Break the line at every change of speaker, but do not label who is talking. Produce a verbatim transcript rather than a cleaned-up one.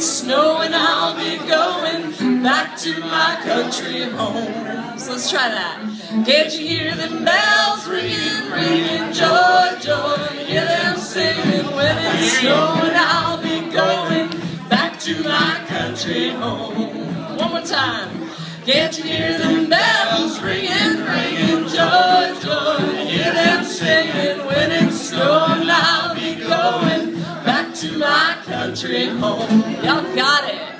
it's snowing, I'll be going back to my country home. So let's try that. Can't you hear them bells ringing, ringing, joy, joy? Hear them singing when it's snowing, I'll be going back to my country home. One more time. Can't you hear them bells ringing, ringing, joy, joy? Hear them singing when it's snowing, I'll be going back to my country home. Y'all got it.